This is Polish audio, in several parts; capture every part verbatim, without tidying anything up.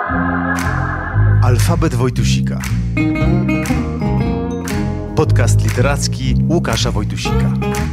Alfabet Wojtusika. Podcast literacki Łukasza Wojtusika.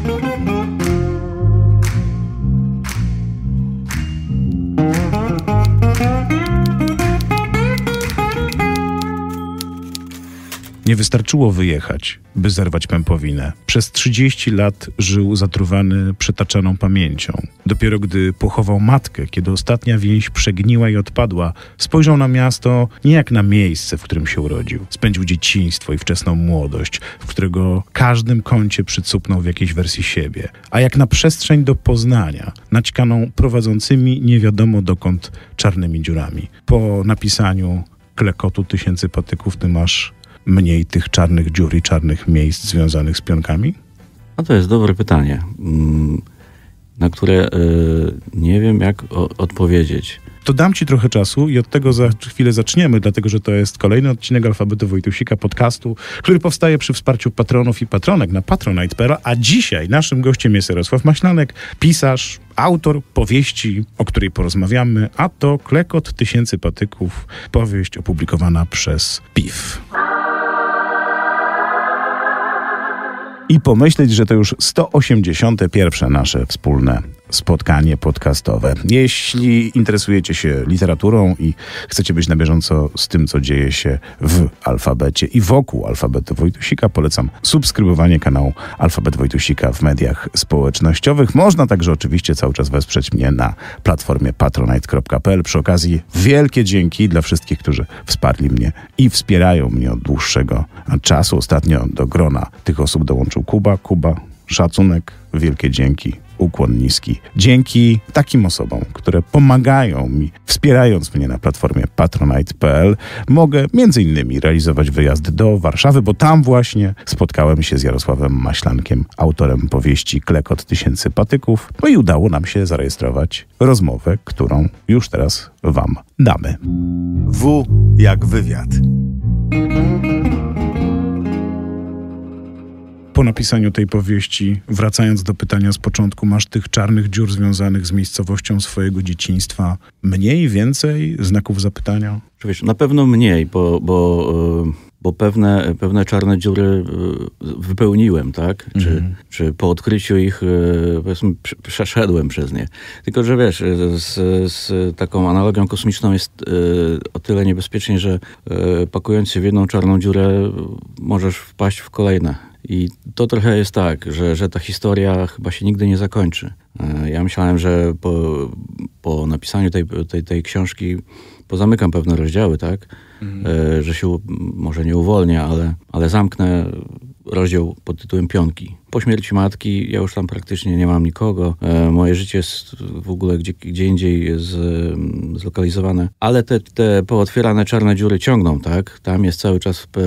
Nie wystarczyło wyjechać, by zerwać pępowinę. Przez trzydzieści lat żył zatruvany przytaczaną pamięcią. Dopiero gdy pochował matkę, kiedy ostatnia więź przegniła i odpadła, spojrzał na miasto nie jak na miejsce, w którym się urodził. Spędził dzieciństwo i wczesną młodość, w którego każdym kącie przycupnął w jakiejś wersji siebie, a jak na przestrzeń do poznania, naćkaną prowadzącymi nie wiadomo dokąd czarnymi dziurami. Po napisaniu Klekotu tysięcy patyków ty masz mniej tych czarnych dziur i czarnych miejsc związanych z pionkami? No to jest dobre pytanie, na które nie wiem, jak odpowiedzieć. To dam ci trochę czasu i od tego za chwilę zaczniemy, dlatego że to jest kolejny odcinek Alfabetu Wojtusika, podcastu, który powstaje przy wsparciu patronów i patronek na patronite kropka p l, a dzisiaj naszym gościem jest Jarosław Maślanek, pisarz, autor powieści, o której porozmawiamy, a to Klekot tysięcy patyków, powieść opublikowana przez P I F. I pomyśleć, że to już sto osiemdziesiąte pierwsze nasze wspólne spotkanie podcastowe. Jeśli interesujecie się literaturą i chcecie być na bieżąco z tym, co dzieje się w alfabecie i wokół Alfabetu Wojtusika, polecam subskrybowanie kanału Alfabet Wojtusika w mediach społecznościowych. Można także oczywiście cały czas wesprzeć mnie na platformie patronite kropka p l. Przy okazji wielkie dzięki dla wszystkich, którzy wsparli mnie i wspierają mnie od dłuższego czasu. Ostatnio do grona tych osób dołączył Kuba. Kuba, szacunek, wielkie dzięki, ukłon niski. Dzięki takim osobom, które pomagają mi, wspierając mnie na platformie patronite kropka p l, mogę między innymi realizować wyjazd do Warszawy, bo tam właśnie spotkałem się z Jarosławem Maślankiem, autorem powieści Klekot tysięcy patyków, no i udało nam się zarejestrować rozmowę, którą już teraz wam damy. W jak wywiad. Po napisaniu tej powieści, wracając do pytania z początku, masz tych czarnych dziur związanych z miejscowością swojego dzieciństwa mniej, więcej znaków zapytania? Wiesz, na pewno mniej, bo, bo, bo pewne, pewne czarne dziury wypełniłem, tak? Czy, mhm. czy po odkryciu ich, powiedzmy, przeszedłem przez nie. Tylko, że wiesz, z, z taką analogią kosmiczną jest o tyle niebezpiecznie, że pakując się w jedną czarną dziurę, możesz wpaść w kolejne. I to trochę jest tak, że, że ta historia chyba się nigdy nie zakończy. Ja myślałem, że po, po napisaniu tej, tej, tej książki pozamykam pewne rozdziały, tak? Mhm. Że się może nie uwolnię, ale, ale zamknę rozdział pod tytułem Pionki. Po śmierci matki ja już tam praktycznie nie mam nikogo. E, moje życie jest w ogóle gdzie, gdzie indziej z, zlokalizowane. Ale te, te pootwierane czarne dziury ciągną, tak? Tam jest cały czas pe,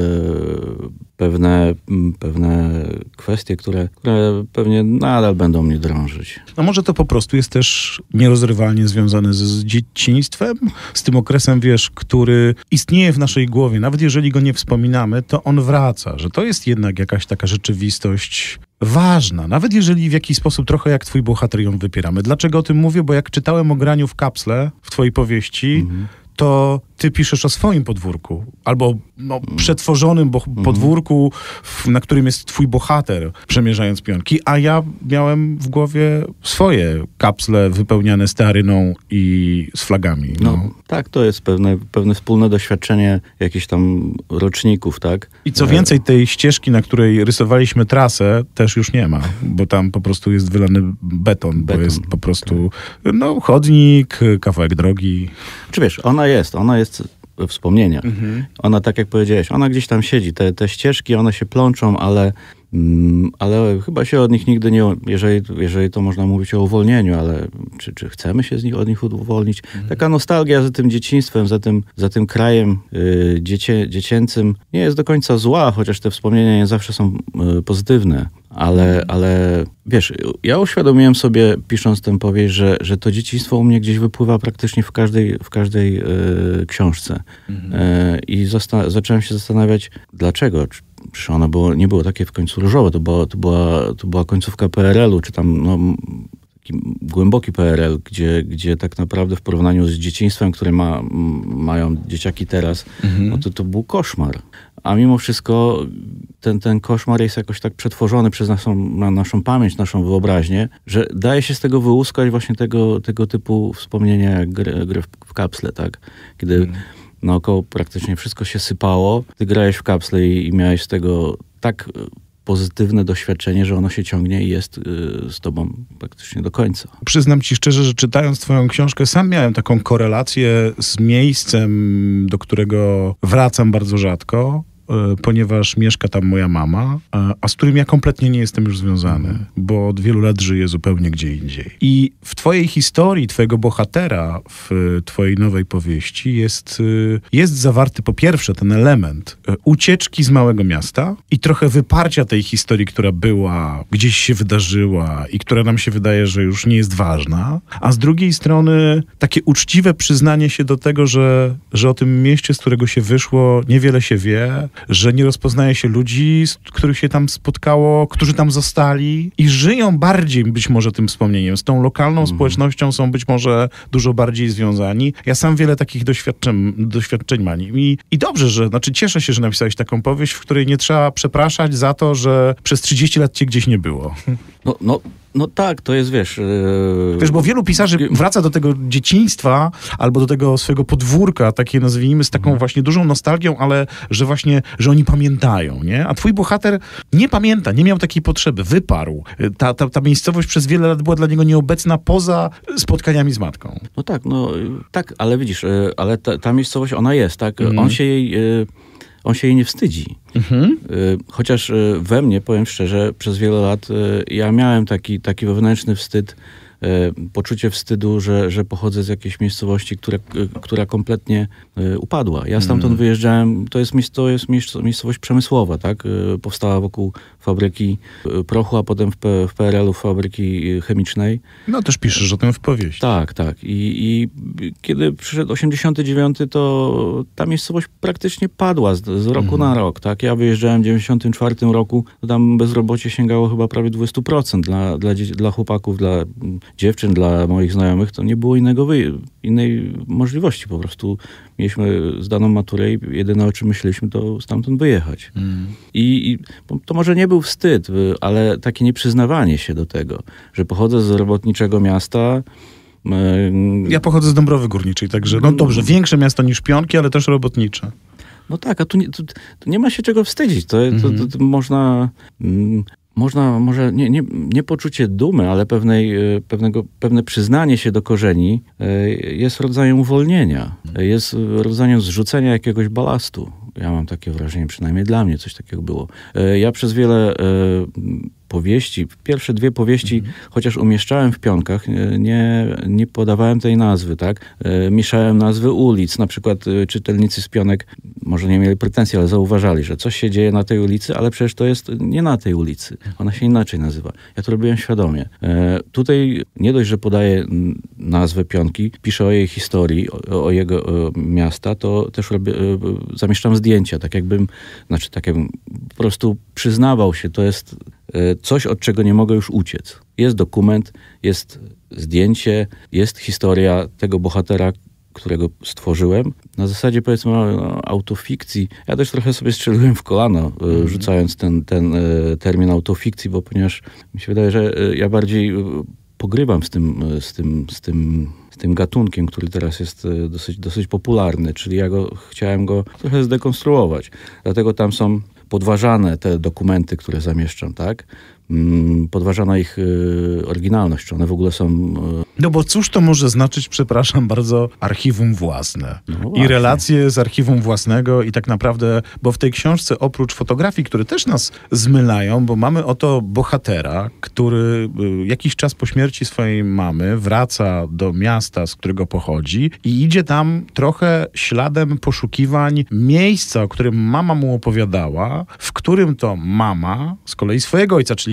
pewne, pewne kwestie, które, które pewnie nadal będą mnie drążyć. A może to po prostu jest też nierozerwalnie związane z, z dzieciństwem? Z tym okresem, wiesz, który istnieje w naszej głowie. Nawet jeżeli go nie wspominamy, to on wraca. Że to jest jednak jakaś taka rzeczywistość ważna, nawet jeżeli w jakiś sposób trochę jak twój bohater ją wypieramy. Dlaczego o tym mówię? Bo jak czytałem o graniu w kapsle w twojej powieści, mhm. to ty piszesz o swoim podwórku, albo no, przetworzonym bo- mm. podwórku, w, na którym jest twój bohater, przemierzając pionki, a ja miałem w głowie swoje kapsle wypełniane stearyną i z flagami. No, no tak, to jest pewne, pewne wspólne doświadczenie jakichś tam roczników, tak? I co więcej, tej ścieżki, na której rysowaliśmy trasę, też już nie ma, bo tam po prostu jest wylany beton, beton. Bo jest po prostu no, chodnik, kawałek drogi. Czy wiesz, ona jest, ona jest we wspomnieniach. Mhm. Ona, tak jak powiedziałeś, ona gdzieś tam siedzi. Te, te ścieżki, one się plączą, ale, mm, ale chyba się od nich nigdy nie... Jeżeli, jeżeli to można mówić o uwolnieniu, ale czy, czy chcemy się z nich, od nich uwolnić? Mhm. Taka nostalgia za tym dzieciństwem, za tym, za tym krajem y, dziecię, dziecięcym nie jest do końca zła, chociaż te wspomnienia nie zawsze są y, pozytywne. Ale, ale wiesz, ja uświadomiłem sobie, pisząc tę powieść, że, że to dzieciństwo u mnie gdzieś wypływa praktycznie w każdej, w każdej y, książce. Mhm. Y, I zasta- zacząłem się zastanawiać, dlaczego? Czy ono było, nie było takie w końcu różowe, to była, to była, to była końcówka P R L u, czy tam no, głęboki P R L, gdzie, gdzie tak naprawdę w porównaniu z dzieciństwem, które ma, mają dzieciaki teraz, mhm. no to to był koszmar. A mimo wszystko ten, ten koszmar jest jakoś tak przetworzony przez naszą, na naszą pamięć, naszą wyobraźnię, że daje się z tego wyłuskać właśnie tego, tego typu wspomnienia jak gry, gry w, w kapsle, tak? Kiedy mhm. naokoło praktycznie wszystko się sypało, ty grałeś w kapsle i, i miałeś z tego tak pozytywne doświadczenie, że ono się ciągnie i jest y, z tobą praktycznie do końca. Przyznam ci szczerze, że czytając twoją książkę sam miałem taką korelację z miejscem, do którego wracam bardzo rzadko, ponieważ mieszka tam moja mama, a z którym ja kompletnie nie jestem już związany, mm. bo od wielu lat żyję zupełnie gdzie indziej. I w twojej historii, twojego bohatera, w twojej nowej powieści jest, jest zawarty po pierwsze ten element ucieczki z małego miasta i trochę wyparcia tej historii, która była, gdzieś się wydarzyła i która nam się wydaje, że już nie jest ważna, a z drugiej strony takie uczciwe przyznanie się do tego, że, że o tym mieście, z którego się wyszło, niewiele się wie, że nie rozpoznaje się ludzi, z których się tam spotkało, którzy tam zostali i żyją bardziej być może tym wspomnieniem. Z tą lokalną mm. społecznością są być może dużo bardziej związani. Ja sam wiele takich doświadczeń, doświadczeń mam. I, I dobrze, że, znaczy cieszę się, że napisałeś taką powieść, w której nie trzeba przepraszać za to, że przez trzydzieści lat cię gdzieś nie było. No, no. No tak, to jest, wiesz... Yy... Wiesz, bo wielu pisarzy wraca do tego dzieciństwa albo do tego swojego podwórka, takie nazwijmy, z taką mhm. właśnie dużą nostalgią, ale że właśnie, że oni pamiętają, nie? A twój bohater nie pamięta, nie miał takiej potrzeby, wyparł. Ta, ta, ta miejscowość przez wiele lat była dla niego nieobecna poza spotkaniami z matką. No tak, no tak, ale widzisz, ale ta, ta miejscowość, ona jest, tak? Mhm. On się jej... Yy... On się jej nie wstydzi. Mhm. Chociaż we mnie, powiem szczerze, przez wiele lat ja miałem taki, taki wewnętrzny wstyd, poczucie wstydu, że, że pochodzę z jakiejś miejscowości, która, która kompletnie upadła. Ja stamtąd mm. wyjeżdżałem, to jest, to jest miejscowość przemysłowa, tak? Powstała wokół fabryki prochu, a potem w, P, w P R L-u fabryki chemicznej. No też piszesz o tym w powieści. Tak, tak. I, i kiedy przyszedł osiemdziesiąty dziewiąty, to ta miejscowość praktycznie padła z, z roku mm. na rok, tak? Ja wyjeżdżałem w dziewięćdziesiątym czwartym roku, to tam bezrobocie sięgało chyba prawie dwadzieścia procent dla, dla, dla chłopaków, dla dziewczyn, dla moich znajomych, to nie było innego wy... innej możliwości. Po prostu mieliśmy zdaną maturę i jedyne o czym myśleliśmy, to stamtąd wyjechać. Mm. I, I to może nie był wstyd, ale takie nieprzyznawanie się do tego, że pochodzę z robotniczego miasta. Ja pochodzę z Dąbrowy Górniczej, także no dobrze, większe miasto niż Pionki, ale też robotnicze. No tak, a tu nie, tu, tu nie ma się czego wstydzić. To, mm-hmm. to, to, to można... Mm, Można, może nie, nie, nie poczucie dumy, ale pewnej, pewnego, pewne przyznanie się do korzeni jest rodzajem uwolnienia, jest rodzajem zrzucenia jakiegoś balastu. Ja mam takie wrażenie, przynajmniej dla mnie coś takiego było. Ja przez wiele powieści, pierwsze dwie powieści, mhm. chociaż umieszczałem w Pionkach, nie, nie podawałem tej nazwy, tak? Mieszałem nazwy ulic, na przykład czytelnicy z Pionek może nie mieli pretensji, ale zauważali, że coś się dzieje na tej ulicy, ale przecież to jest nie na tej ulicy. Ona się inaczej nazywa. Ja to robiłem świadomie. E, tutaj nie dość, że podaję nazwę Pionki, piszę o jej historii, o, o jego o miasta, to też robię, e, zamieszczam zdjęcia, tak jakbym, znaczy tak jakbym po prostu przyznawał się, to jest coś, od czego nie mogę już uciec. Jest dokument, jest zdjęcie, jest historia tego bohatera, którego stworzyłem. Na zasadzie, powiedzmy, autofikcji. Ja też trochę sobie strzeliłem w kolano, mm. rzucając ten, ten termin autofikcji, bo ponieważ mi się wydaje, że ja bardziej pogrywam z tym, z tym, z tym, z tym gatunkiem, który teraz jest dosyć, dosyć popularny, czyli ja go, chciałem go trochę zdekonstruować. Dlatego tam są podważane te dokumenty, które zamieszczam, tak? Podważana ich y, oryginalność, czy one w ogóle są... Y... No bo cóż to może znaczyć, przepraszam bardzo, archiwum własne. No i relacje z archiwum własnego i tak naprawdę, bo w tej książce oprócz fotografii, które też nas zmylają, bo mamy oto bohatera, który y, jakiś czas po śmierci swojej mamy wraca do miasta, z którego pochodzi i idzie tam trochę śladem poszukiwań miejsca, o którym mama mu opowiadała, w którym to mama z kolei swojego ojca, czyli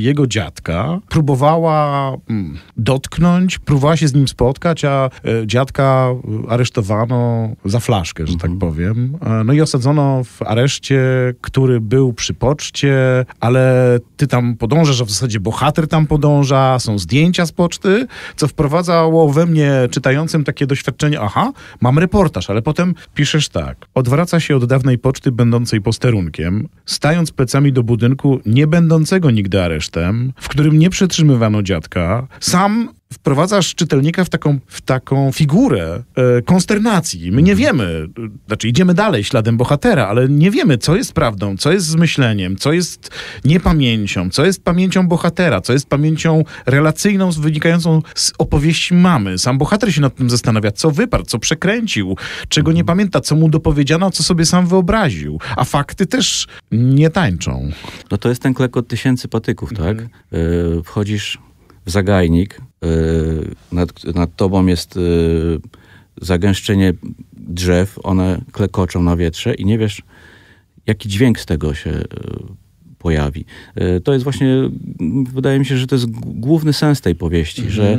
czyli jego dziadka, próbowała mm, dotknąć, próbowała się z nim spotkać, a e, dziadka aresztowano za flaszkę, że mhm. tak powiem. E, no i osadzono w areszcie, który był przy poczcie, ale ty tam podążasz, a w zasadzie bohater tam podąża, są zdjęcia z poczty, co wprowadzało we mnie czytającym takie doświadczenie, aha, mam reportaż, ale potem piszesz tak. Odwraca się od dawnej poczty będącej posterunkiem, stając plecami do budynku nie będącego nigdy aresztem, w którym nie przetrzymywano dziadka, sam wprowadzasz czytelnika w taką, w taką figurę e, konsternacji. My nie wiemy, znaczy idziemy dalej śladem bohatera, ale nie wiemy, co jest prawdą, co jest zmyśleniem, co jest niepamięcią, co jest pamięcią bohatera, co jest pamięcią relacyjną wynikającą z opowieści mamy. Sam bohater się nad tym zastanawia, co wyparł, co przekręcił, czego nie pamięta, co mu dopowiedziano, co sobie sam wyobraził. A fakty też nie tańczą. No to jest ten klekot tysięcy patyków, mhm. tak? Yy, wchodzisz w zagajnik, yy, nad, nad tobą jest yy, zagęszczenie drzew, one klekoczą na wietrze i nie wiesz, jaki dźwięk z tego się yy, pojawi. Yy, to jest właśnie, wydaje mi się, że to jest g- główny sens tej powieści, mhm. że,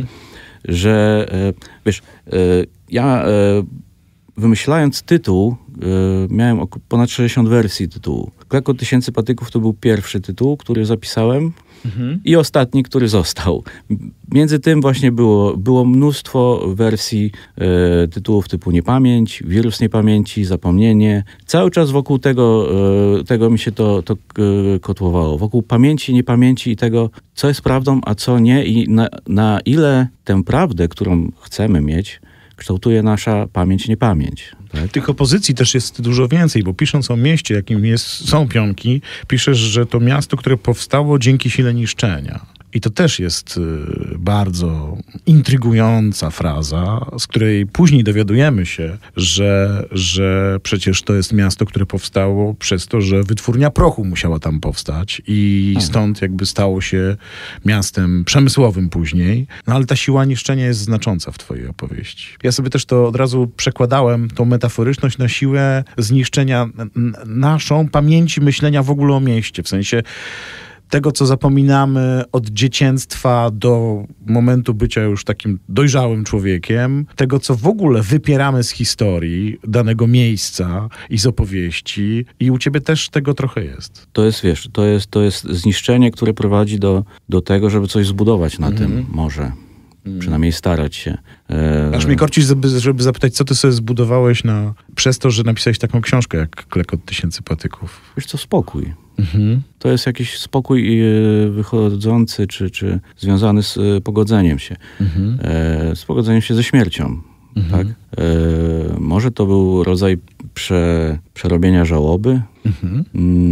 że yy, wiesz, yy, ja yy, wymyślając tytuł, yy, miałem ok- ponad sześćdziesiąt wersji tytułu. Klekot tysięcy patyków to był pierwszy tytuł, który zapisałem mhm. i ostatni, który został. Między tym właśnie było, było mnóstwo wersji e, tytułów typu Niepamięć, Wirus Niepamięci, Zapomnienie. Cały czas wokół tego, e, tego mi się to, to e, kotłowało. Wokół pamięci, niepamięci i tego, co jest prawdą, a co nie i na, na ile tę prawdę, którą chcemy mieć, kształtuje nasza pamięć, niepamięć. Tak? Tych opozycji też jest dużo więcej, bo pisząc o mieście, jakim jest, są Pionki, piszesz, że to miasto, które powstało dzięki sile niszczenia. I to też jest y, bardzo intrygująca fraza, z której później dowiadujemy się, że, że przecież to jest miasto, które powstało przez to, że wytwórnia prochu musiała tam powstać i stąd jakby stało się miastem przemysłowym później. No ale ta siła niszczenia jest znacząca w twojej opowieści. Ja sobie też to od razu przekładałem, tą metaforyczność na siłę zniszczenia n- naszą pamięci myślenia w ogóle o mieście. W sensie tego, co zapominamy od dzieciństwa do momentu bycia już takim dojrzałym człowiekiem, tego, co w ogóle wypieramy z historii danego miejsca i z opowieści. I u ciebie też tego trochę jest. To jest, wiesz, to jest, to jest zniszczenie, które prowadzi do, do tego, żeby coś zbudować na mm. tym morze. Mm. Przynajmniej starać się. E... Aż mnie korci, żeby, żeby zapytać, co ty sobie zbudowałeś na, przez to, że napisałeś taką książkę jak Klekot tysięcy patyków. Wiesz co, spokój. Mhm. To jest jakiś spokój wychodzący, czy, czy związany z pogodzeniem się. Mhm. E, z pogodzeniem się ze śmiercią. Mhm. Tak? E, może to był rodzaj prze, przerobienia żałoby. Mhm.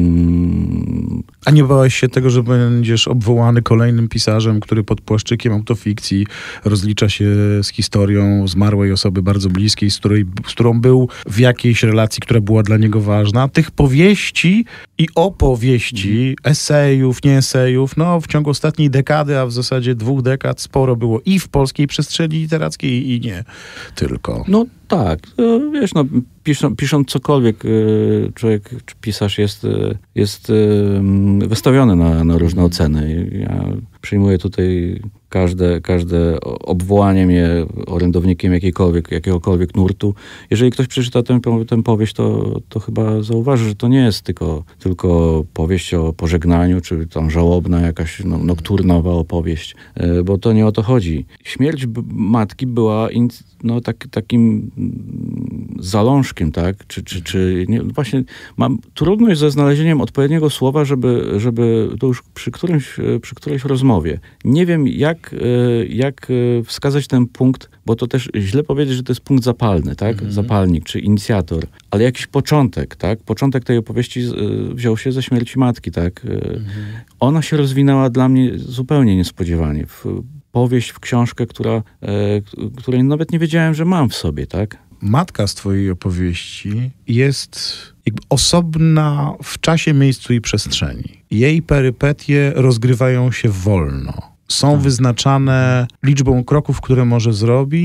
Mm. A nie bałeś się tego, że będziesz obwołany kolejnym pisarzem, który pod płaszczykiem autofikcji rozlicza się z historią zmarłej osoby bardzo bliskiej, z, której, z którą był w jakiejś relacji, która była dla niego ważna. Tych powieści i opowieści, esejów, nie esejów, no w ciągu ostatniej dekady, a w zasadzie dwóch dekad sporo było i w polskiej przestrzeni literackiej i nie tylko. No tak, wiesz, no piszą, pisząc cokolwiek, człowiek, czy pisarz jest, jest wystawiony na, na różne oceny. Ja przyjmuję tutaj każde, każde obwołanie mnie orędownikiem jakiejkolwiek, jakiegokolwiek nurtu. Jeżeli ktoś przeczyta tę, tę powieść, to, to chyba zauważy, że to nie jest tylko, tylko powieść o pożegnaniu, czy tam żałobna jakaś no, nokturnowa opowieść, bo to nie o to chodzi. Śmierć b- matki była in, no, tak, takim zalążkiem, tak? Czy, czy, czy nie, właśnie mam trudność ze znalezieniem odpowiedniego słowa, żeby, żeby to już przy którymś, przy którejś rozmowie. Nie wiem, jak, jak wskazać ten punkt, bo to też źle powiedzieć, że to jest punkt zapalny, tak? Mhm. Zapalnik, czy inicjator, ale jakiś początek, tak? Początek tej opowieści wziął się ze śmierci matki, tak? Mhm. Ona się rozwinęła dla mnie zupełnie niespodziewanie. W powieść, w książkę, która, której nawet nie wiedziałem, że mam w sobie, tak? Matka z twojej opowieści jest jakby osobna w czasie, miejscu i przestrzeni. Jej perypetie rozgrywają się wolno. Są tak. wyznaczane liczbą kroków, które może zrobić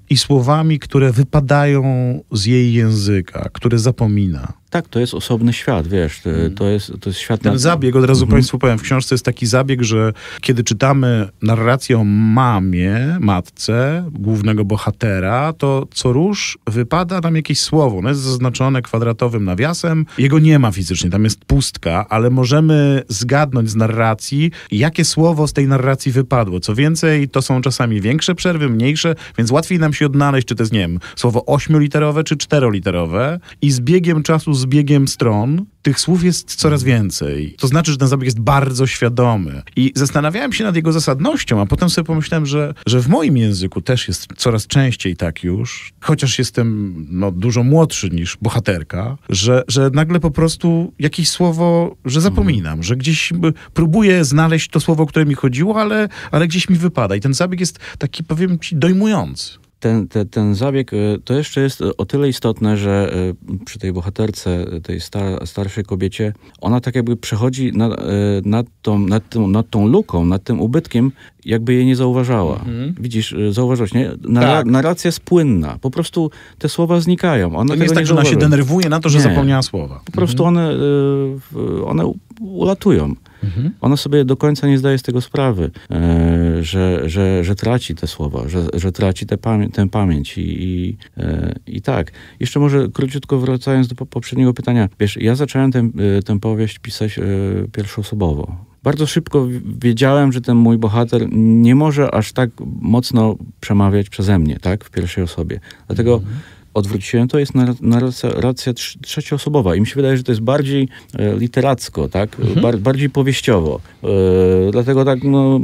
i słowami, które wypadają z jej języka, które zapomina. Tak, to jest osobny świat, wiesz, to, to, jest, to jest świat... Ten na... zabieg, od razu Mhm. Państwu powiem, w książce jest taki zabieg, że kiedy czytamy narrację o mamie, matce, głównego bohatera, to co rusz wypada nam jakieś słowo. Ono jest zaznaczone kwadratowym nawiasem. Jego nie ma fizycznie, tam jest pustka, ale możemy zgadnąć z narracji, jakie słowo z tej narracji wypadło. Co więcej, to są czasami większe przerwy, mniejsze, więc łatwiej nam się odnaleźć, czy to jest, nie wiem, słowo ośmioliterowe, czy czteroliterowe. I z biegiem czasu, z biegiem stron tych słów jest coraz więcej. To znaczy, że ten zabieg jest bardzo świadomy. I zastanawiałem się nad jego zasadnością, a potem sobie pomyślałem, że, że w moim języku też jest coraz częściej tak już, chociaż jestem no, dużo młodszy niż bohaterka, że, że nagle po prostu jakieś słowo, że zapominam, że gdzieś próbuję znaleźć to słowo, o które mi chodziło, ale, ale gdzieś mi wypada. I ten zabieg jest taki, powiem ci, dojmujący. Ten, ten, ten zabieg to jeszcze jest o tyle istotne, że przy tej bohaterce, tej star, starszej kobiecie, ona tak jakby przechodzi nad, nad, tą, nad, tą, nad tą luką, nad tym ubytkiem, jakby jej nie zauważała. Mhm. Widzisz, zauważyłeś, nie? Nara, tak. Narracja jest płynna. Po prostu te słowa znikają. Ona to nie jest tak, nie że ona się denerwuje na to, że nie. zapomniała słowa. Po prostu mhm. one, one ulatują. Mhm. Ona sobie do końca nie zdaje z tego sprawy, e, że, że, że traci te słowa, że, że traci tę pamię tę pamięć. I, i, e, I tak. Jeszcze może króciutko wracając do po poprzedniego pytania. Wiesz, ja zacząłem tę, tę powieść pisać e, pierwszoosobowo. Bardzo szybko wiedziałem, że ten mój bohater nie może aż tak mocno przemawiać przeze mnie, tak, w pierwszej osobie. Dlatego mhm. odwróciłem, to jest narracja, narracja trzecioosobowa i mi się wydaje, że to jest bardziej e, literacko, tak? Mhm. Bar, bardziej powieściowo. E, dlatego tak, no,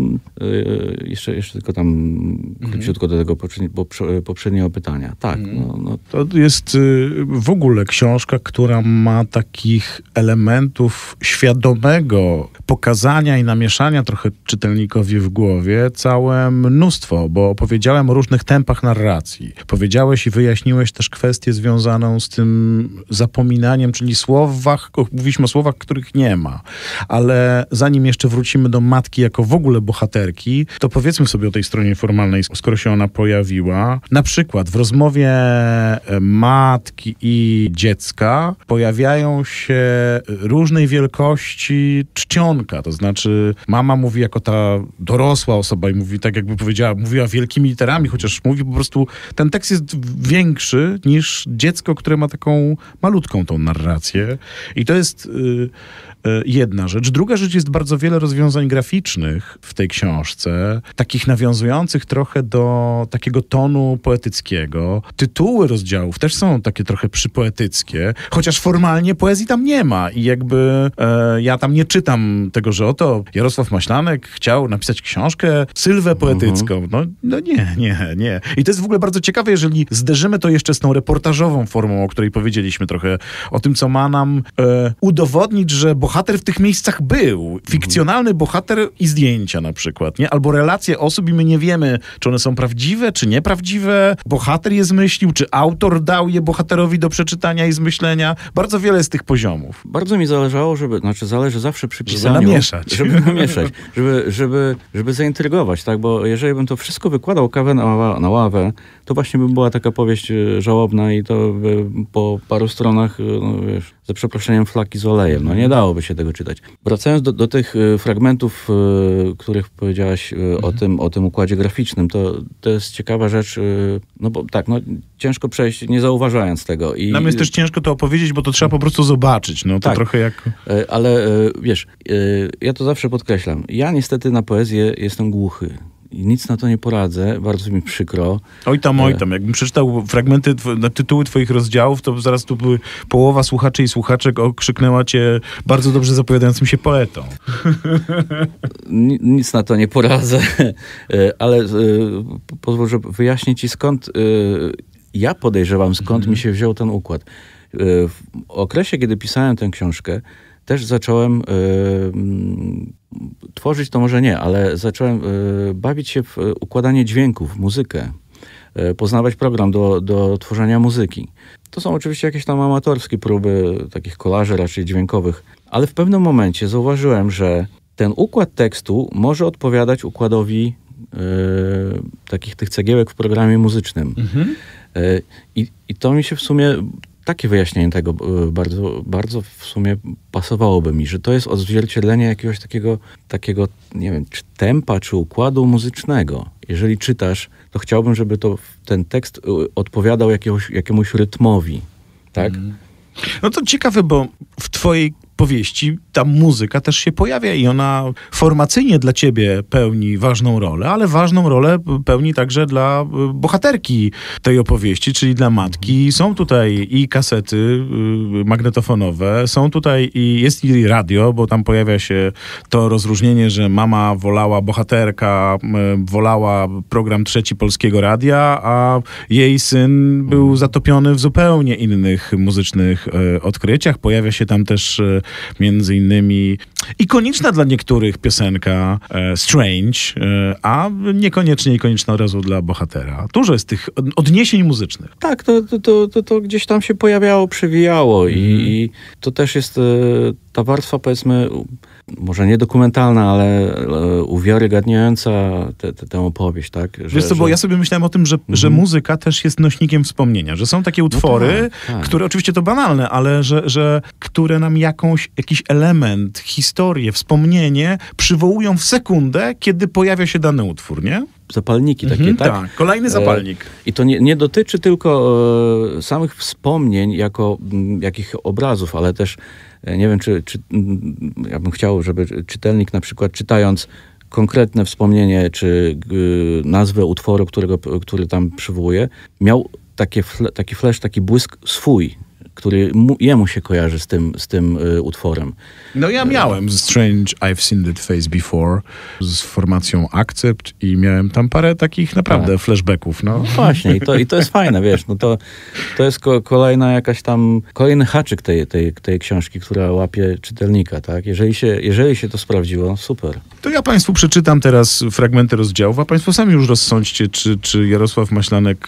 e, jeszcze, jeszcze tylko tam mhm. króciutko do tego poprzednie, poprzedniego pytania. Tak. Mhm. No, no. To jest y, w ogóle książka, która ma takich elementów świadomego pokazania i namieszania trochę czytelnikowi w głowie całe mnóstwo, bo opowiedziałem o różnych tempach narracji. Powiedziałeś i wyjaśniłeś też kwestię związaną z tym zapominaniem, czyli słowach, mówiliśmy o słowach, których nie ma. Ale zanim jeszcze wrócimy do matki jako w ogóle bohaterki, to powiedzmy sobie o tej stronie formalnej, skoro się ona pojawiła. Na przykład w rozmowie matki i dziecka pojawiają się różnej wielkości czcionka, to znaczy mama mówi jako ta dorosła osoba i mówi tak jakby powiedziała, mówiła wielkimi literami, chociaż mówi po prostu, ten tekst jest większy niż dziecko, które ma taką malutką tą narrację. I to jest y, y, jedna rzecz. Druga rzecz, jest bardzo wiele rozwiązań graficznych w tej książce, takich nawiązujących trochę do takiego tonu poetyckiego. Tytuły rozdziałów też są takie trochę przypoetyckie, chociaż formalnie poezji tam nie ma. I jakby e, ja tam nie czytam tego, że oto Jarosław Maślanek chciał napisać książkę, sylwę poetycką. No, no nie, nie, nie. I to jest w ogóle bardzo ciekawe, jeżeli zderzymy to jeszcze z tą reportażową formą, o której powiedzieliśmy trochę, o tym, co ma nam e, udowodnić, że bohater w tych miejscach był. Fikcjonalny bohater i zdjęcia na przykład, nie? Albo relacje osób i my nie wiemy, czy one są prawdziwe, czy nieprawdziwe. Bohater je zmyślił, czy autor dał je bohaterowi do przeczytania i zmyślenia. Bardzo wiele z tych poziomów. Bardzo mi zależało, żeby, znaczy zależy zawsze przy pisaniu. Żeby namieszać. Żeby namieszać, żeby, żeby, żeby zaintrygować, tak? Bo jeżeli bym to wszystko wykładał kawę na, ława, na ławę, to właśnie by była taka powieść żałobna i to by po paru stronach, no wiesz, za przeproszeniem flaki z olejem. No nie dałoby się tego czytać. Wracając do, do tych fragmentów, których powiedziałaś o, mhm. tym, o tym układzie graficznym, to, to jest ciekawa rzecz, no bo tak, no ciężko przejść, nie zauważając tego. I nam jest też ciężko to opowiedzieć, bo to trzeba po prostu zobaczyć. No to tak, trochę jak... Ale wiesz, ja to zawsze podkreślam. Ja niestety na poezję jestem głuchy. I nic na to nie poradzę, bardzo mi przykro. Oj tam, oj tam. Jakbym przeczytał fragmenty, tytuły twoich rozdziałów, to zaraz tu by połowa słuchaczy i słuchaczek okrzyknęła cię bardzo dobrze zapowiadającym się poetą. Nic na to nie poradzę, ale pozwól, że wyjaśnię ci skąd, ja podejrzewam, skąd mhm. mi się wziął ten układ. W okresie, kiedy pisałem tę książkę, też zacząłem y, tworzyć, to może nie, ale zacząłem y, bawić się w układanie dźwięków, muzykę, y, poznawać program do, do tworzenia muzyki. To są oczywiście jakieś tam amatorskie próby, takich kolaży raczej dźwiękowych, ale w pewnym momencie zauważyłem, że ten układ tekstu może odpowiadać układowi takich tych cegiełek w programie muzycznym. Mhm. I, I to mi się w sumie, takie wyjaśnienie tego bardzo, bardzo w sumie pasowałoby mi, że to jest odzwierciedlenie jakiegoś takiego, takiego, nie wiem, czy tempa, czy układu muzycznego. Jeżeli czytasz, to chciałbym, żeby to, ten tekst odpowiadał jakiegoś, jakiemuś rytmowi, tak? Mhm. No to ciekawe, bo w twojej powieści ta muzyka też się pojawia i ona formacyjnie dla ciebie pełni ważną rolę, ale ważną rolę pełni także dla bohaterki tej opowieści, czyli dla matki. Są tutaj i kasety magnetofonowe, są tutaj i jest i radio, bo tam pojawia się to rozróżnienie, że mama wolała, bohaterka wolała program Trzeci Polskiego Radia, a jej syn był zatopiony w zupełnie innych muzycznych odkryciach. Pojawia się tam też między innymi ikoniczna dla niektórych piosenka e, Strange, e, a niekoniecznie ikoniczna od razu dla bohatera. Dużo jest tych odniesień muzycznych. Tak, to, to, to, to, to gdzieś tam się pojawiało, przewijało i, mm. i to też jest e, ta warstwa, powiedzmy, może nie dokumentalna, ale e, uwiarygadniająca te, te, tę opowieść, tak? Że, Wiesz co, bo że... ja sobie myślałem o tym, że, mm. że muzyka też jest nośnikiem wspomnienia, że są takie utwory, no tak, tak. które oczywiście to banalne, ale że, że które nam jakąś, jakiś element, historię, wspomnienie przywołują w sekundę, kiedy pojawia się dany utwór, nie? Zapalniki takie, mhm, tak? tak? Kolejny zapalnik. E, I to nie, nie dotyczy tylko e, samych wspomnień jako m, jakich obrazów, ale też e, nie wiem, czy, czy m, ja bym chciał, żeby czytelnik na przykład czytając konkretne wspomnienie, czy y, nazwę utworu, którego, który tam przywołuje, miał takie fle, taki flash, taki błysk swój, który mu, jemu się kojarzy z tym, z tym y, utworem. No ja miałem Strange, I've Seen That Face Before z formacją Accept i miałem tam parę takich naprawdę tak. flashbacków. No. no właśnie i to, i to jest fajne, wiesz, no to, to jest ko- kolejna jakaś tam, kolejny haczyk tej, tej, tej książki, która łapie czytelnika, tak? Jeżeli się, jeżeli się to sprawdziło, super. To ja państwu przeczytam teraz fragmenty rozdziałów, a państwo sami już rozsądźcie, czy, czy Jarosław Maślanek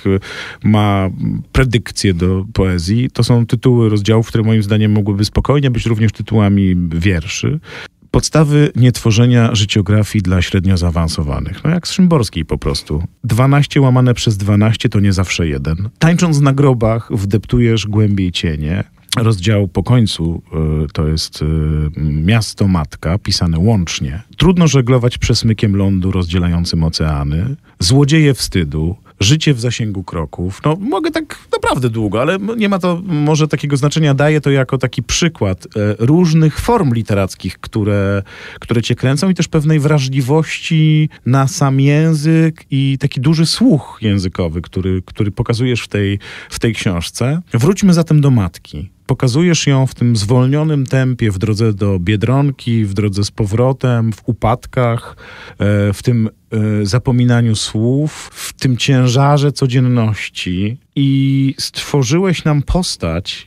ma predykcję do poezji. To są tytuły rozdziałów, które moim zdaniem mogłyby spokojnie być również tytułami wierszy. Podstawy nietworzenia życiografii dla średnio zaawansowanych. No jak z Szymborskiej po prostu. dwanaście łamane przez dwanaście to nie zawsze jeden. Tańcząc na grobach wdeptujesz głębiej cienie. Rozdział po końcu y, to jest y, Miasto Matka, pisane łącznie. Trudno żeglować przesmykiem lądu rozdzielającym oceany. Złodzieje wstydu. Życie w zasięgu kroków. No mogę tak naprawdę długo, ale nie ma to może takiego znaczenia. Daję to jako taki przykład e, różnych form literackich, które, które cię kręcą i też pewnej wrażliwości na sam język i taki duży słuch językowy, który, który pokazujesz w tej, w tej książce. Wróćmy zatem do matki. Pokazujesz ją w tym zwolnionym tempie, w drodze do Biedronki, w drodze z powrotem, w upadkach, w tym zapominaniu słów, w tym ciężarze codzienności i stworzyłeś nam postać,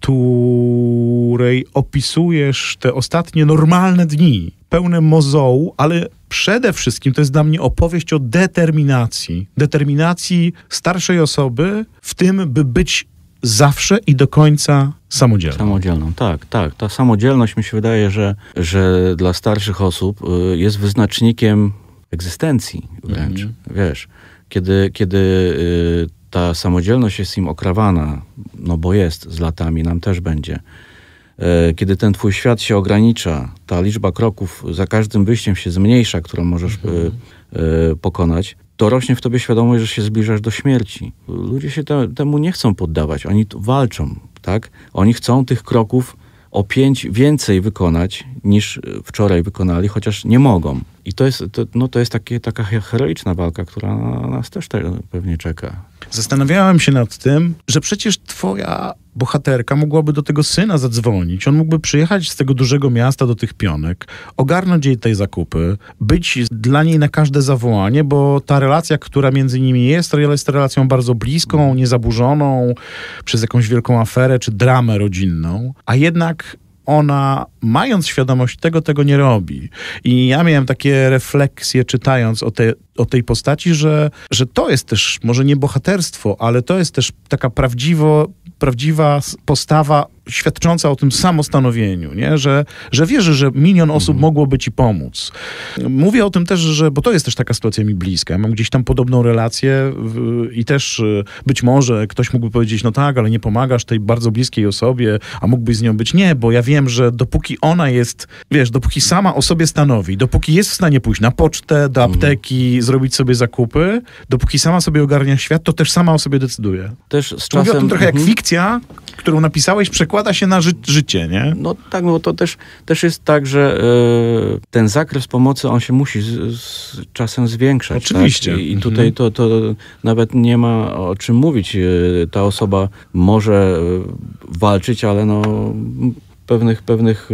której opisujesz te ostatnie normalne dni, pełne mozołu, ale przede wszystkim to jest dla mnie opowieść o determinacji. Determinacji starszej osoby w tym, by być zawsze i do końca samodzielną. Samodzielną, tak, tak. Ta samodzielność mi się wydaje, że, że dla starszych osób y, jest wyznacznikiem egzystencji wręcz. Mm. Wiesz, kiedy, kiedy y, ta samodzielność jest im okrawana, no bo jest z latami, nam też będzie. Y, kiedy ten twój świat się ogranicza, ta liczba kroków za każdym wyjściem się zmniejsza, którą możesz mm. y, y, pokonać, to rośnie w tobie świadomość, że się zbliżasz do śmierci. Ludzie się te, temu nie chcą poddawać. Oni walczą, tak? Oni chcą tych kroków o pięć więcej wykonać niż wczoraj wykonali, chociaż nie mogą. I to jest, to, no to jest takie, taka heroiczna walka, która nas też te, pewnie czeka. Zastanawiałem się nad tym, że przecież twoja bohaterka mogłaby do tego syna zadzwonić. On mógłby przyjechać z tego dużego miasta do tych Pionek, ogarnąć jej tej zakupy, być dla niej na każde zawołanie, bo ta relacja, która między nimi jest, to jest relacją bardzo bliską, niezaburzoną przez jakąś wielką aferę czy dramę rodzinną, a jednak ona, mając świadomość tego, tego nie robi. I ja miałem takie refleksje, czytając o, te, o tej postaci, że, że to jest też, może nie bohaterstwo, ale to jest też taka prawdziwo prawdziwa postawa świadcząca o tym samostanowieniu, nie? Że, że wierzy, że milion osób mhm. mogłoby ci pomóc. Mówię o tym też, że, bo to jest też taka sytuacja mi bliska. Ja mam gdzieś tam podobną relację w, i też być może ktoś mógłby powiedzieć, no tak, ale nie pomagasz tej bardzo bliskiej osobie, a mógłbyś z nią być. Nie, bo ja wiem, że dopóki ona jest, wiesz, dopóki sama o sobie stanowi, dopóki jest w stanie pójść na pocztę, do apteki, mhm. zrobić sobie zakupy, dopóki sama sobie ogarnia świat, to też sama o sobie decyduje. Też z czasem... Mówię o tym trochę mhm. jak fikcja, którą napisałeś, przekłada się na ży- życie, nie? No tak, no to też, też jest tak, że y, ten zakres pomocy, on się musi z, z czasem zwiększać. Oczywiście. Tak? I, i tutaj to, to nawet nie ma o czym mówić. Y, ta osoba może y, walczyć, ale no... pewnych, pewnych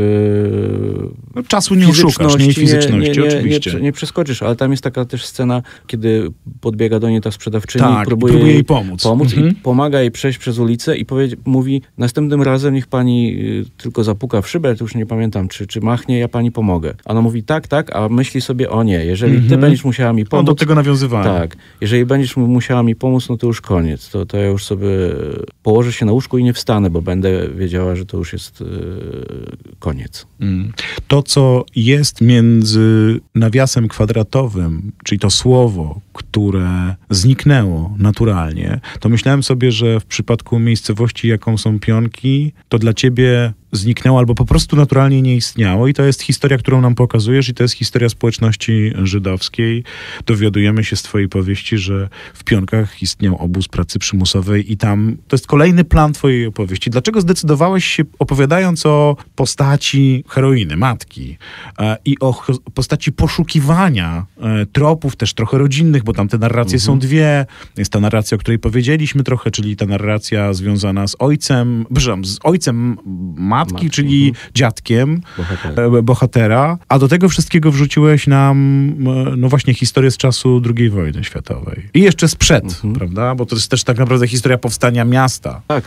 yy, no, czasu nie oszukasz, nie fizyczności, nie, nie, oczywiście. Nie, nie przeskoczysz, ale tam jest taka też scena, kiedy podbiega do niej ta sprzedawczyni tak, i próbuje, próbuje jej pomóc. pomóc mhm. i pomaga jej przejść przez ulicę i powie, mówi, następnym razem niech pani y, tylko zapuka w szybę, to już nie pamiętam, czy, czy machnie, ja pani pomogę. Ona mówi tak, tak, a myśli sobie, o nie, jeżeli mhm. ty będziesz musiała mi pomóc... On do tego nawiązywałem. Tak, jeżeli będziesz musiała mi pomóc, no to już koniec. To, to ja już sobie położę się na łóżku i nie wstanę, bo będę wiedziała, że to już jest... Y, koniec. To, co jest między nawiasem kwadratowym, czyli to słowo, które zniknęło naturalnie, to myślałem sobie, że w przypadku miejscowości, jaką są Pionki, to dla ciebie zniknęło albo po prostu naturalnie nie istniało i to jest historia, którą nam pokazujesz i to jest historia społeczności żydowskiej. Dowiadujemy się z twojej powieści, że w Pionkach istniał obóz pracy przymusowej i tam to jest kolejny plan twojej opowieści. Dlaczego zdecydowałeś się, opowiadając o postaci heroiny, matki e, i o ch- postaci poszukiwania e, tropów też trochę rodzinnych, bo tam te narracje mhm. są dwie. Jest ta narracja, o której powiedzieliśmy trochę, czyli ta narracja związana z ojcem, przepraszam, z ojcem matki, Matki, czyli mhm. dziadkiem bohatera. bohatera, a do tego wszystkiego wrzuciłeś nam no właśnie historię z czasu drugiej wojny światowej. I jeszcze sprzed, mhm. prawda? Bo to jest też tak naprawdę historia powstania miasta. Tak,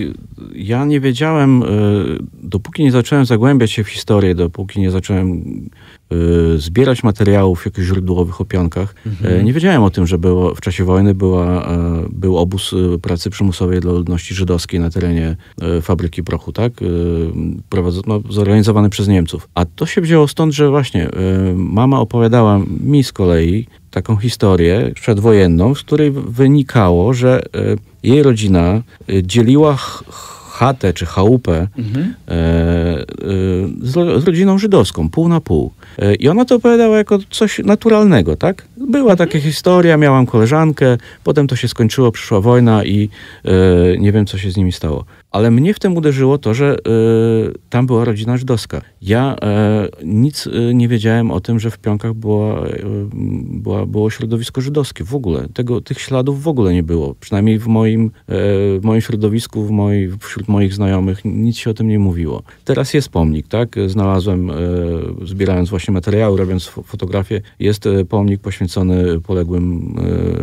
ja nie wiedziałem, dopóki nie zacząłem zagłębiać się w historię, dopóki nie zacząłem zbierać materiałów jakichś źródłowych o Pionkach. Mhm. Nie wiedziałem o tym, że było, w czasie wojny była, był obóz pracy przymusowej dla ludności żydowskiej na terenie fabryki prochu, tak? No, zorganizowany przez Niemców. A to się wzięło stąd, że właśnie mama opowiadała mi z kolei taką historię przedwojenną, z której wynikało, że jej rodzina dzieliła ch- chatę czy chałupę mhm. e, e, z, z rodziną żydowską, pół na pół. E, I ona to opowiadała jako coś naturalnego, tak? Była taka historia, miałam koleżankę, potem to się skończyło, przyszła wojna i e, nie wiem, co się z nimi stało. Ale mnie w tym uderzyło to, że y, tam była rodzina żydowska. Ja y, nic y, nie wiedziałem o tym, że w Pionkach była, y, była, było środowisko żydowskie. W ogóle. Tego, tych śladów w ogóle nie było. Przynajmniej w moim, y, w moim środowisku, w moi, wśród moich znajomych nic się o tym nie mówiło. Teraz jest pomnik, tak? Znalazłem, y, zbierając właśnie materiały, robiąc fotografię, jest y, pomnik poświęcony poległym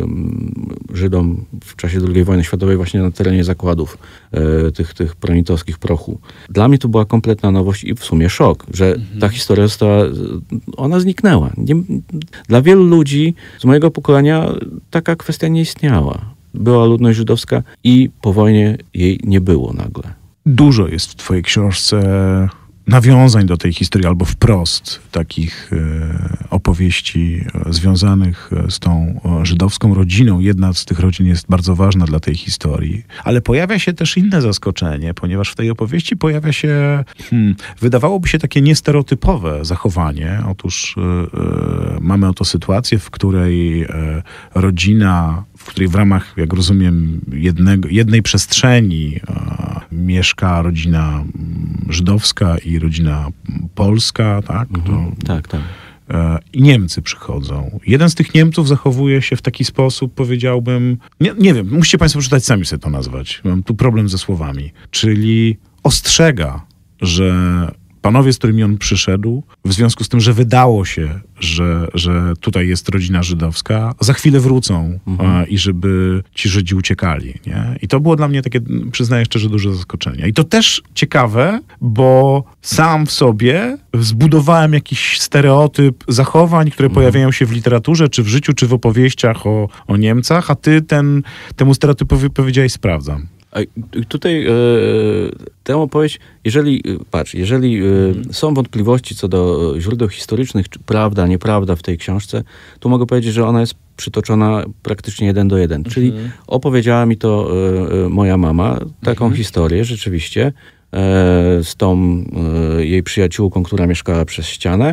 y, Żydom w czasie drugiej wojny światowej właśnie na terenie zakładów y, tych, tych pronitowskich prochu. Dla mnie to była kompletna nowość i w sumie szok, że mhm. ta historia została, ona zniknęła. Nie, dla wielu ludzi z mojego pokolenia taka kwestia nie istniała. Była ludność żydowska i po wojnie jej nie było nagle. Dużo jest w twojej książce nawiązań do tej historii, albo wprost takich e, opowieści e, związanych z tą e, żydowską rodziną. Jedna z tych rodzin jest bardzo ważna dla tej historii. Ale pojawia się też inne zaskoczenie, ponieważ w tej opowieści pojawia się, hmm, wydawałoby się takie niestereotypowe zachowanie. Otóż e, e, mamy oto sytuację, w której e, rodzina, w której w ramach, jak rozumiem, jednego, jednej przestrzeni e, mieszka rodzina żydowska i rodzina polska, tak? Mhm, to, tak, tak. E, I Niemcy przychodzą. Jeden z tych Niemców zachowuje się w taki sposób, powiedziałbym, nie, nie wiem, musicie państwo przeczytać, sami sobie to nazwać. Mam tu problem ze słowami. Czyli ostrzega, że panowie, z którymi on przyszedł, w związku z tym, że wydało się, że, że tutaj jest rodzina żydowska, za chwilę wrócą mhm. a, i żeby ci Żydzi uciekali. Nie? I to było dla mnie takie, przyznaję szczerze, duże zaskoczenie. I to też ciekawe, bo sam w sobie zbudowałem jakiś stereotyp zachowań, które mhm. pojawiają się w literaturze, czy w życiu, czy w opowieściach o, o Niemcach, a ty ten, temu stereotypowi powiedziałeś, sprawdzam. A tutaj e, tę opowieść, jeżeli, patrz, jeżeli e, mhm. są wątpliwości co do źródeł historycznych, czy prawda, nieprawda w tej książce, to mogę powiedzieć, że ona jest przytoczona praktycznie jeden do jeden. Mhm. Czyli opowiedziała mi to e, moja mama, taką mhm. historię rzeczywiście, e, z tą e, jej przyjaciółką, która mieszkała przez ścianę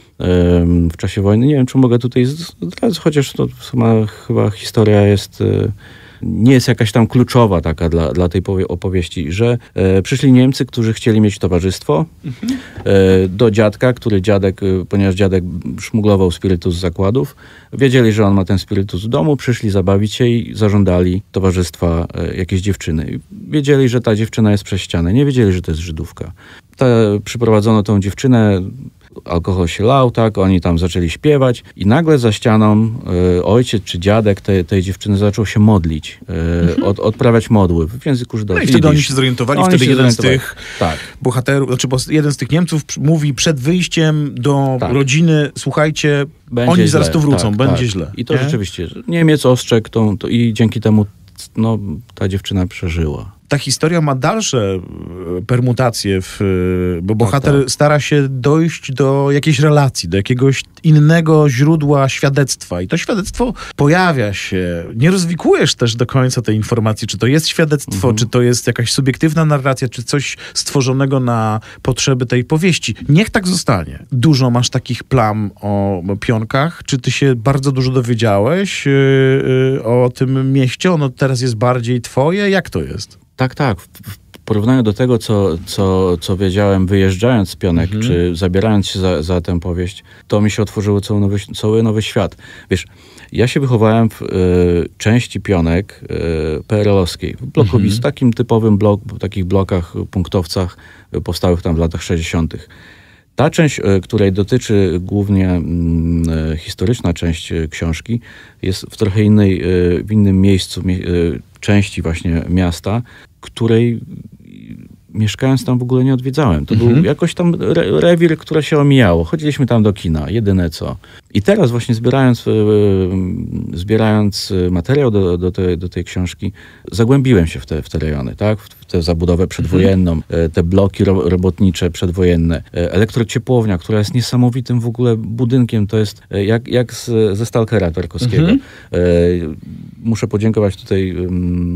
e, w czasie wojny. Nie wiem, czy mogę tutaj zdradzić, chociaż to sama chyba historia jest... E, nie jest jakaś tam kluczowa taka dla, dla tej opowieści, że e, przyszli Niemcy, którzy chcieli mieć towarzystwo mhm. e, do dziadka, który dziadek, ponieważ dziadek szmuglował spirytus z zakładów, wiedzieli, że on ma ten spirytus w domu, przyszli zabawić się i zażądali towarzystwa e, jakiejś dziewczyny. Wiedzieli, że ta dziewczyna jest przez ścianę, nie wiedzieli, że to jest Żydówka. Ta, przyprowadzono tą dziewczynę, alkohol się lał, tak, oni tam zaczęli śpiewać i nagle za ścianą e, ojciec czy dziadek tej, tej dziewczyny zaczął się modlić, e, mhm. od, odprawiać modły w języku żydowskim. No i wtedy oni się zorientowali, oni wtedy się jeden zorientowali. z tych tak. bohaterów, znaczy jeden z tych Niemców mówi przed wyjściem do tak. rodziny, słuchajcie, będzie oni źle. zaraz tu wrócą, tak, będzie tak. źle. I to nie? rzeczywiście, Niemiec ostrzegł tą, to i dzięki temu no, ta dziewczyna przeżyła. Ta historia ma dalsze permutacje, w, bo bohater tak, tak. stara się dojść do jakiejś relacji, do jakiegoś innego źródła świadectwa. I to świadectwo pojawia się. Nie rozwikujesz też do końca tej informacji, czy to jest świadectwo, mhm. czy to jest jakaś subiektywna narracja, czy coś stworzonego na potrzeby tej powieści. Niech tak zostanie. Dużo masz takich plam o pionkach. Czy ty się bardzo dużo dowiedziałeś yy, o tym mieście? Ono teraz jest bardziej twoje? Jak to jest? Tak, tak. W porównaniu do tego, co, co, co wiedziałem wyjeżdżając z Pionek, mhm. czy zabierając się za, za tę powieść, to mi się otworzyło cały nowy, cały nowy świat. Wiesz, ja się wychowałem w y, części Pionek y, P R L-owskiej, w blokowisku, mhm. takim typowym blok, takich blokach, punktowcach y, powstałych tam w latach sześćdziesiątych. Ta część, y, której dotyczy głównie y, historyczna część y, książki, jest w trochę innej, y, w innym miejscu, y, części właśnie miasta, której mieszkając tam w ogóle nie odwiedzałem. To mhm. był jakoś tam re- rewir, które się omijało. Chodziliśmy tam do kina, jedyne co. I teraz właśnie zbierając, yy, zbierając materiał do, do, te, do tej książki, zagłębiłem się w te, w te rejony, tak? W tę zabudowę przedwojenną, mhm. te bloki ro- robotnicze przedwojenne, elektrociepłownia, która jest niesamowitym w ogóle budynkiem. To jest jak, jak z, ze Stalkera Tarkowskiego. Mhm. Yy, muszę podziękować tutaj yy,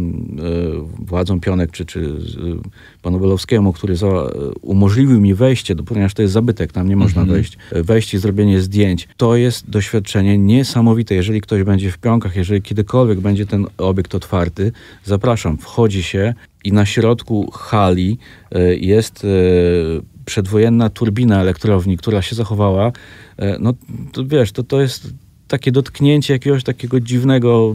władzom Pionek, czy, czy yy, panu Belowskiemu, który za, umożliwił mi wejście, ponieważ to jest zabytek, tam nie można mhm. wejść. Wejście i zrobienie zdjęć. To jest doświadczenie niesamowite. Jeżeli ktoś będzie w Pionkach, jeżeli kiedykolwiek będzie ten obiekt otwarty, zapraszam, wchodzi się i na środku hali jest przedwojenna turbina elektrowni, która się zachowała. No to wiesz, to, to jest takie dotknięcie jakiegoś takiego dziwnego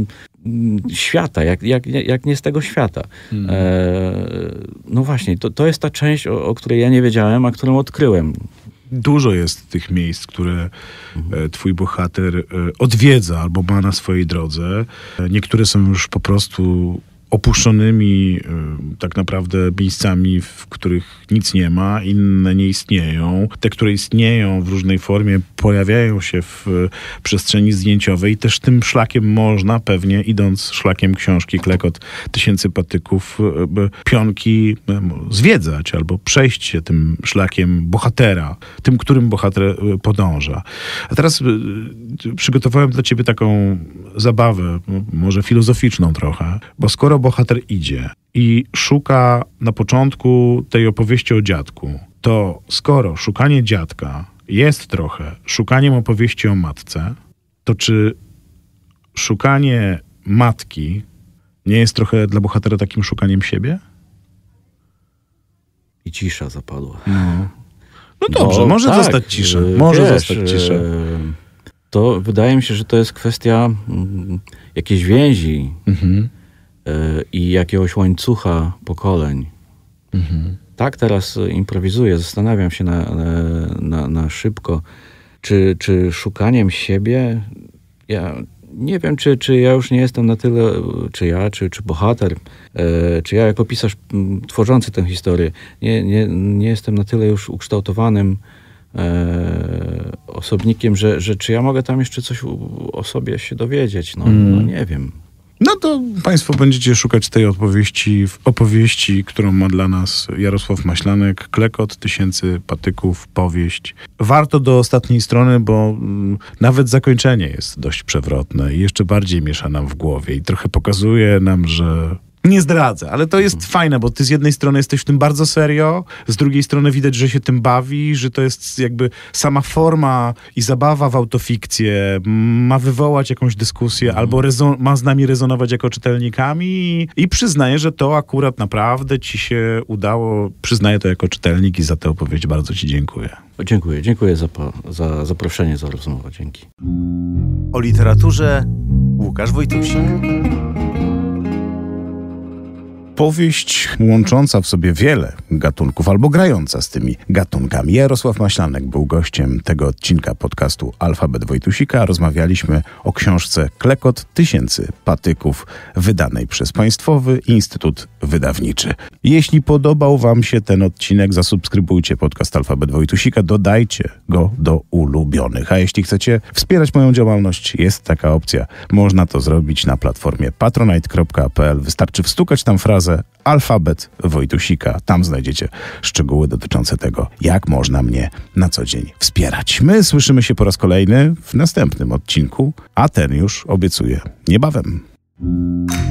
świata, jak, jak, jak nie z tego świata. Hmm. E, no właśnie, to, to jest ta część, o, o której ja nie wiedziałem, a którą odkryłem. Dużo jest tych miejsc, które mhm. twój bohater odwiedza albo ma na swojej drodze. Niektóre są już po prostu opuszczonymi tak naprawdę miejscami, w których nic nie ma, inne nie istnieją. Te, które istnieją w różnej formie, pojawiają się w przestrzeni zdjęciowej i też tym szlakiem można pewnie, idąc szlakiem książki Klekot Tysięcy Patyków, Pionki zwiedzać albo przejść się tym szlakiem bohatera, tym, którym bohater podąża. A teraz przygotowałem dla ciebie taką zabawę, może filozoficzną trochę, bo skoro bohater idzie i szuka na początku tej opowieści o dziadku, to skoro szukanie dziadka jest trochę szukaniem opowieści o matce, to czy szukanie matki nie jest trochę dla bohatera takim szukaniem siebie? I cisza zapadła. No, no dobrze, Bo, może tak, zostać cisza. Może wiesz, zostać cisza. To wydaje mi się, że to jest kwestia mm, jakiejś więzi mhm. y, i jakiegoś łańcucha pokoleń. Mhm. Tak teraz improwizuję, zastanawiam się na, na, na szybko, czy, czy szukaniem siebie, ja nie wiem, czy, czy ja już nie jestem na tyle, czy ja, czy, czy bohater, e, czy ja jako pisarz m, tworzący tę historię, nie, nie, nie jestem na tyle już ukształtowanym e, osobnikiem, że, że czy ja mogę tam jeszcze coś u, o sobie się dowiedzieć. No, mm. no nie wiem. No to państwo będziecie szukać tej odpowiedzi w opowieści, którą ma dla nas Jarosław Maślanek. Klekot tysięcy patyków, powieść. Warto do ostatniej strony, bo mm, nawet zakończenie jest dość przewrotne i jeszcze bardziej miesza nam w głowie i trochę pokazuje nam, że... Nie zdradzę, ale to jest fajne, bo ty z jednej strony jesteś w tym bardzo serio, z drugiej strony widać, że się tym bawi, że to jest jakby sama forma i zabawa w autofikcję ma wywołać jakąś dyskusję albo rezon- ma z nami rezonować jako czytelnikami i, i przyznaję, że to akurat naprawdę ci się udało. Przyznaję to jako czytelnik i za tę opowieść bardzo ci dziękuję. Dziękuję, dziękuję za, za zaproszenie, za rozmowę. Dzięki. O literaturze Łukasz Wojtusik. Powieść łącząca w sobie wiele gatunków albo grająca z tymi gatunkami. Jarosław Maślanek był gościem tego odcinka podcastu Alfabet Wojtusika. Rozmawialiśmy o książce Klekot tysięcy patyków, wydanej przez Państwowy Instytut Wydawniczy. Jeśli podobał wam się ten odcinek, zasubskrybujcie podcast Alfabet Wojtusika, dodajcie go do ulubionych. A jeśli chcecie wspierać moją działalność, jest taka opcja. Można to zrobić na platformie patronite kropka p l. Wystarczy wstukać tam frazę Alfabet Wojtusika. Tam znajdziecie szczegóły dotyczące tego, jak można mnie na co dzień wspierać. My słyszymy się po raz kolejny w następnym odcinku, a ten już obiecuję niebawem.